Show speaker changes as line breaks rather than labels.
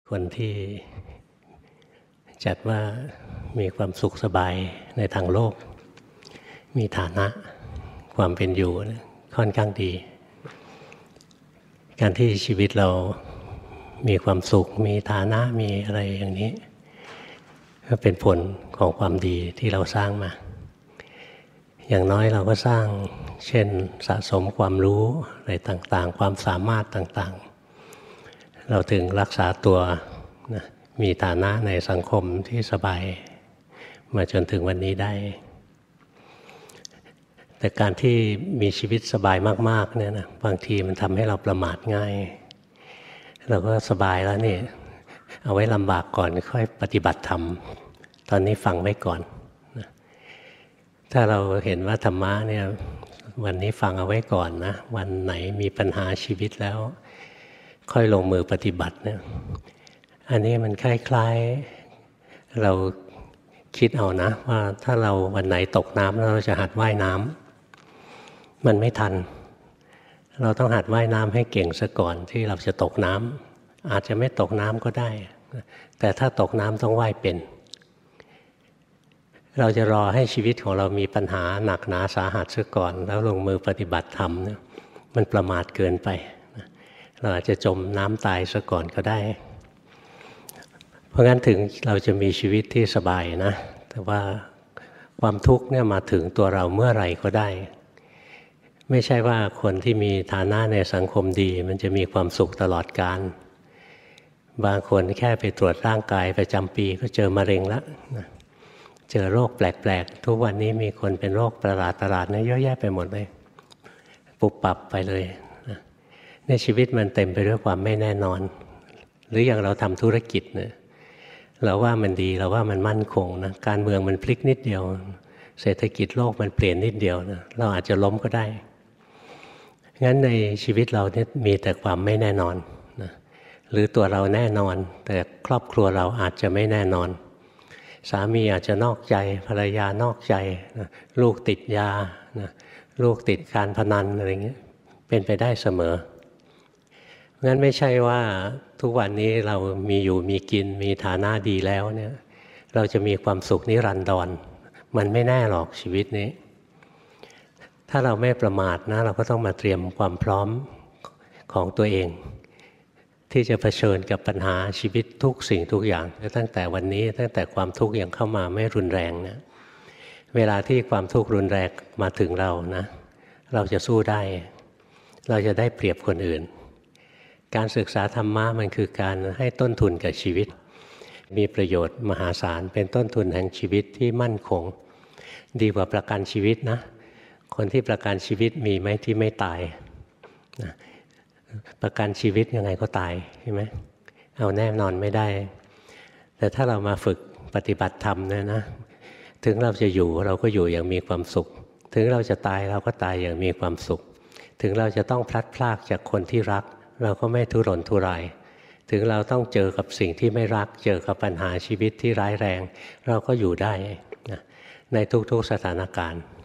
คนที่จัดว่ามีความสุขสบายในทางโลกมีฐานะความเป็นอยู่ค่อนข้างดีการที่ชีวิตเรามีความสุขมีฐานะมีอะไรอย่างนี้ก็เป็นผลของความดีที่เราสร้างมาอย่างน้อยเราก็สร้างเช่นสะสมความรู้อะไรต่างๆความสามารถต่างๆเราถึงรักษาตัวนะมีฐานะในสังคมที่สบายมาจนถึงวันนี้ได้แต่การที่มีชีวิตสบายมากๆเนี่ยนะบางทีมันทำให้เราประมาทง่ายเราก็สบายแล้วนี่เอาไว้ลำบากก่อนค่อยปฏิบัติธรรมตอนนี้ฟังไว้ก่อนนะถ้าเราเห็นว่าธรรมะเนี่ยวันนี้ฟังเอาไว้ก่อนนะวันไหนมีปัญหาชีวิตแล้วค่อยลงมือปฏิบัติเนี่ยอันนี้มันคล้ายๆเราคิดเอานะว่าถ้าเราวันไหนตกน้ำแล้วเราจะหัดว่ายน้ำมันไม่ทันเราต้องหัดว่ายน้ำให้เก่งซะก่อนที่เราจะตกน้ำอาจจะไม่ตกน้ำก็ได้แต่ถ้าตกน้ำต้องว่ายเป็นเราจะรอให้ชีวิตของเรามีปัญหาหนักหนาสาหัสซะก่อนแล้วลงมือปฏิบัติธรรมเนี่ยมันประมาทเกินไปเราอาจจะจมน้ำตายซะก่อนก็ได้เพราะงั้นถึงเราจะมีชีวิตที่สบายนะแต่ว่าความทุกข์เนี่ยมาถึงตัวเราเมื่อไหร่ก็ได้ไม่ใช่ว่าคนที่มีฐานะในสังคมดีมันจะมีความสุขตลอดกาลบางคนแค่ไปตรวจร่างกายประจำปีก็เจอมะเร็งแล้วเจอโรคแปลกๆทุกวันนี้มีคนเป็นโรคประหลาดๆเนี่ยเยอะแยะไปหมดเลยปุบปับไปเลยในชีวิตมันเต็มไปด้วยความไม่แน่นอนหรืออย่างเราทำธุรกิจเนี่ยเราว่ามันดีเราว่ามันมั่นคงนะการเมืองมันพลิกนิดเดียวเศรษฐกิจโลกมันเปลี่ยนนิดเดียวนะเราอาจจะล้มก็ได้งั้นในชีวิตเราเนี่ยมีแต่ความไม่แน่นอนนะหรือตัวเราแน่นอนแต่ครอบครัวเราอาจจะไม่แน่นอนสามีอาจจะนอกใจภรรยานอกใจนะลูกติดยานะลูกติดการพนันอะไรเงี้ยเป็นไปได้เสมองั้นไม่ใช่ว่าทุกวันนี้เรามีอยู่มีกินมีฐานะดีแล้วเนี่ยเราจะมีความสุขนิรันดรมันไม่แน่หรอกชีวิตนี้ถ้าเราไม่ประมาทนะเราก็ต้องมาเตรียมความพร้อมของตัวเองที่จะเผชิญกับปัญหาชีวิตทุกสิ่งทุกอย่างตั้งแต่วันนี้ตั้งแต่ความทุกข์ยังเข้ามาไม่รุนแรงนะเวลาที่ความทุกข์รุนแรงมาถึงเรานะเราจะสู้ได้เราจะได้เปรียบคนอื่นการศึกษาธรรมะมันคือการให้ต้นทุนกับชีวิตมีประโยชน์มหาศาลเป็นต้นทุนแห่งชีวิตที่มั่นคงดีกว่าประกันชีวิตนะคนที่ประกันชีวิตมีไหมที่ไม่ตายนะประกันชีวิตยังไงก็ตายใช่ไหมเอาแน่นอนไม่ได้แต่ถ้าเรามาฝึกปฏิบัติธรรมเนี่ยนะถึงเราจะอยู่เราก็อยู่อย่างมีความสุขถึงเราจะตายเราก็ตายอย่างมีความสุขถึงเราจะต้องพลัดพรากจากคนที่รักเราก็ไม่ทุรนทุรายถึงเราต้องเจอกับสิ่งที่ไม่รักเจอกับปัญหาชีวิตที่ร้ายแรงเราก็อยู่ได้นะในทุกๆสถานการณ์